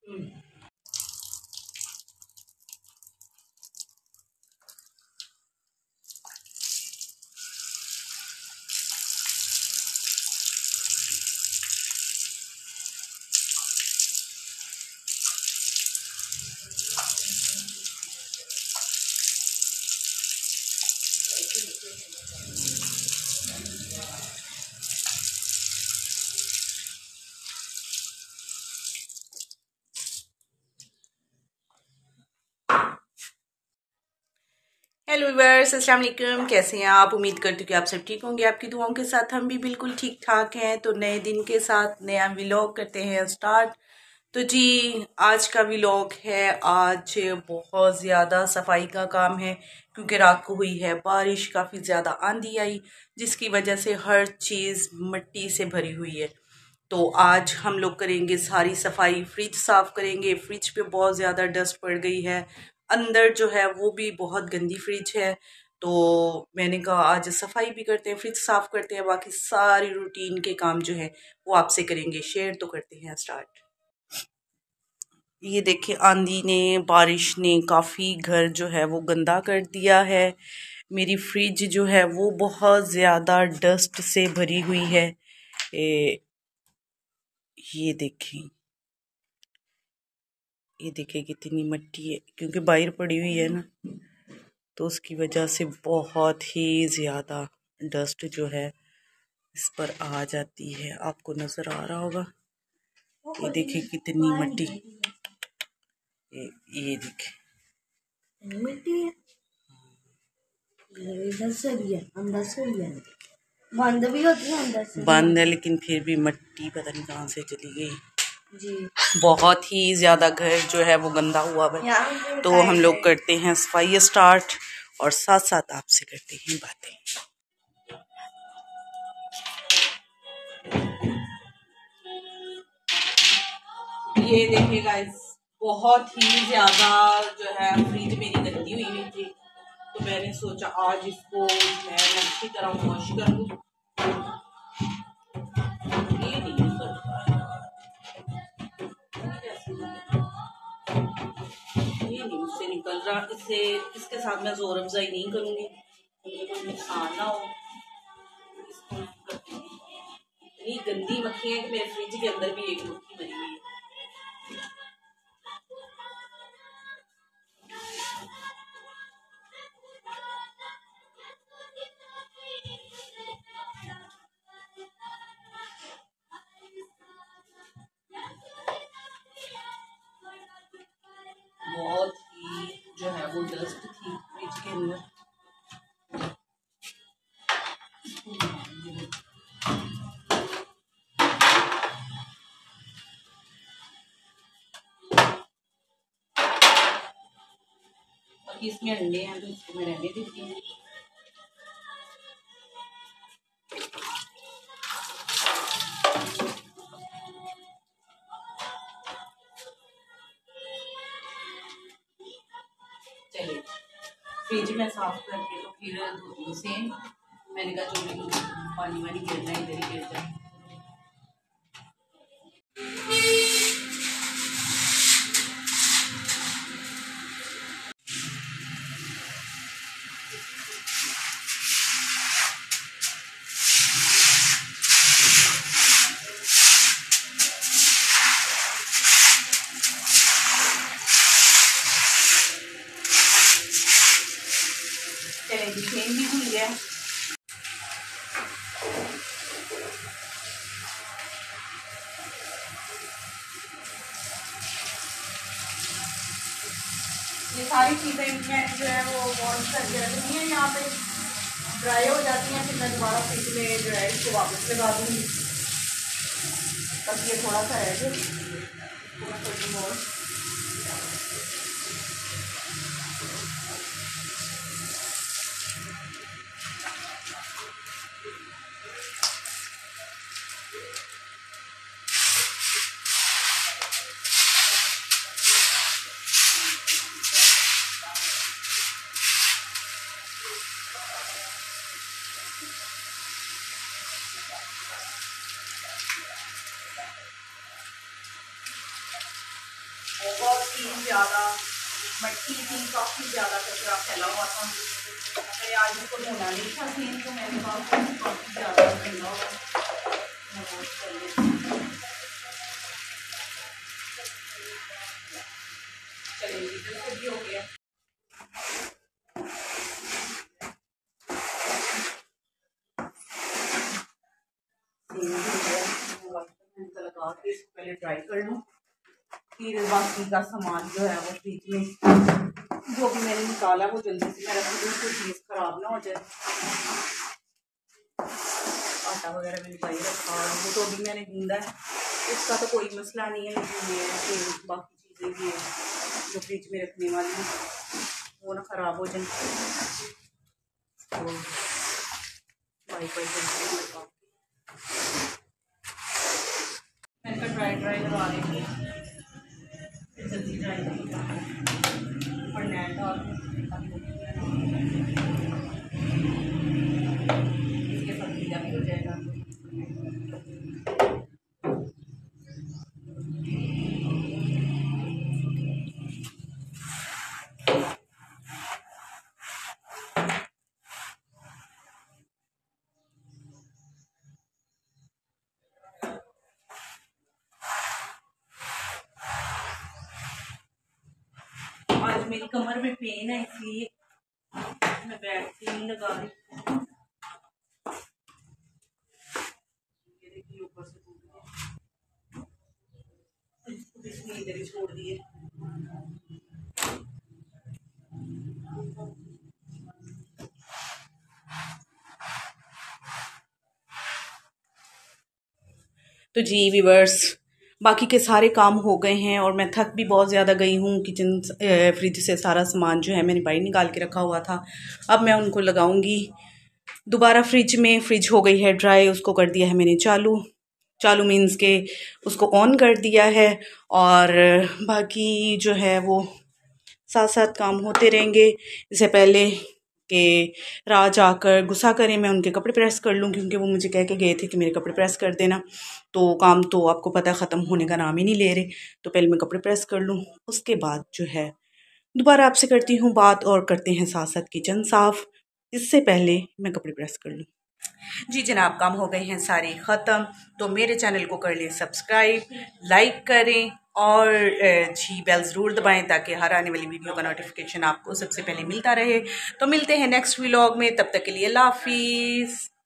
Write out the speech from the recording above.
Hello viewers, अस्सलाम वालेकुम। कैसे हैं आप? उम्मीद करती हूँ कि आप सब ठीक होंगे। आपकी दुआओं के साथ हम भी बिल्कुल ठीक ठाक हैं। तो नए दिन के साथ नया व्लॉग करते हैं स्टार्ट। तो जी, आज का व्लॉग है। आज बहुत ज़्यादा सफाई का काम है क्योंकि रात को हुई है बारिश, काफ़ी ज़्यादा आंधी आई जिसकी वजह से हर चीज़ मिट्टी से भरी हुई है। तो आज हम लोग करेंगे सारी सफाई, फ्रिज साफ करेंगे। फ्रिज पे बहुत ज़्यादा डस्ट पड़ गई है, अंदर जो है वो भी बहुत गंदी फ्रिज है। तो मैंने कहा आज सफाई भी करते हैं, फ्रिज साफ करते हैं, बाकी सारी रूटीन के काम जो है वो आपसे करेंगे शेयर। तो करते हैं स्टार्ट। ये देखिए, आंधी ने, बारिश ने काफ़ी घर जो है वो गंदा कर दिया है। मेरी फ्रिज जो है वो बहुत ज़्यादा डस्ट से भरी हुई है। ये देखें, ये देखिए कितनी मिट्टी है क्योंकि बाहर पड़ी हुई है ना, तो उसकी वजह से बहुत ही ज़्यादा डस्ट जो है इस पर आ जाती है। आपको नज़र आ रहा होगा, ये देखिए कितनी मिट्टी। ये देखिए मिट्टी है, इधर से भी है, अंदर से भी है, बंद भी होती है, अंदर से बंद है, लेकिन फिर भी मिट्टी पता नहीं कहाँ से चली गई जी। बहुत ही ज़्यादा घर जो है वो गंदा हुआ है। तो हम लोग करते हैं सफाई स्टार्ट और साथ साथ आपसे करते हैं बातें। ये देखिए गाइस, बहुत ही ज्यादा जो है फ्रिज मेरी गंदी हुई थी, तो मैंने सोचा आज इसको मैं अच्छी तरह वॉश कर लूं। ये नहीं निकलता यार, ये नहीं मुझसे निकल रहा। इससे इसके साथ मैं जोर अफजाई नहीं करूंगी, मुझे कोई नुकसान ना हो। इसको इतनी गंदी मक्खी है कि मेरे फ्रिज के अंदर भी एक मक्खी मरी हुई है। बहुत ही जो है वो डस्ट थी फ्रिज के अंदर। बाकी इसमें अंडे हैं तो इसको मैं रहने देती हूँ। चलिए, फ्रिज में साफ करके तो फिर धोती से मैंने कहा जो भी पानी वानी गिरना है इधर ही गिर जाए। चलिए जी, फेन भी धुल गया। ये सारी चीज़ें मैंने जो है वो वॉश करके रखनी है, यहाँ पे ड्राई हो जाती हैं, फिर मैं दोबारा फ्रिज में जो है इसको वापस लगा दूँगी। बस ये थोड़ा सा है जो थोड़ा और। बहुत ही ज़्यादा मट्टी थी, काफ़ी ज़्यादा कचरा फैला हुआ था। मैंने आज इसको धोना नहीं था सीन, तो मैंने कहा काफ़ी ज़्यादा गंदा हुआ। चलिए जल्दी भी हो गया। लगा के इसको पहले ड्राई कर लूँ, फिर बाकी का सामान जो है वो फ्रिज में जो भी मैंने निकाला वो जल्दी से मेरा कोई चीज़ खराब ना हो जाए। आटा वगैरह मैंने निकाल रखा और वो तो अभी मैंने गूंदा है, उसका तो कोई मसला नहीं है, लेकिन ये है कि बाकी चीज़ें भी जो फ्रिज में रखने वाली हैं वो ना ख़राब हो जाए। तो मैंने कहा ड्राई लगा देंगे, फिर जल्दी ड्राई और नैट डाल इसके साथ पीला भी हो जाएगा। आज मेरी कमर में पेन है, इसलिए मैं बैठ के नहीं लगा रही। ये देखिए ऊपर से टूट गया, इसको इधर ही छोड़ दिए। तो जी व्यूअर्स, बाकी के सारे काम हो गए हैं और मैं थक भी बहुत ज़्यादा गई हूँ। किचन फ्रिज से सारा सामान जो है मैंने बाहर निकाल के रखा हुआ था, अब मैं उनको लगाऊंगी दोबारा फ्रिज में। फ्रिज हो गई है ड्राई, उसको कर दिया है मैंने चालू। चालू मीन्स के उसको ऑन कर दिया है, और बाकी जो है वो साथ साथ काम होते रहेंगे। इससे पहले कि राज आकर गुस्सा करें, मैं उनके कपड़े प्रेस कर लूँ, क्योंकि वो मुझे कह के गए थे कि मेरे कपड़े प्रेस कर देना। तो काम तो आपको पता है ख़त्म होने का नाम ही नहीं ले रहे, तो पहले मैं कपड़े प्रेस कर लूँ, उसके बाद जो है दोबारा आपसे करती हूँ बात और करते हैं साथ साथ किचन साफ़। इससे पहले मैं कपड़े प्रेस कर लूँ। जी जनाब, काम हो गए हैं सारे ख़त्म, तो मेरे चैनल को कर लें सब्सक्राइब, लाइक करें और जी बेल ज़रूर दबाएं, ताकि हर आने वाली वीडियो का नोटिफिकेशन आपको सबसे पहले मिलता रहे। तो मिलते हैं नेक्स्ट व्लॉग में, तब तक के लिए अल्लाह हाफिज़।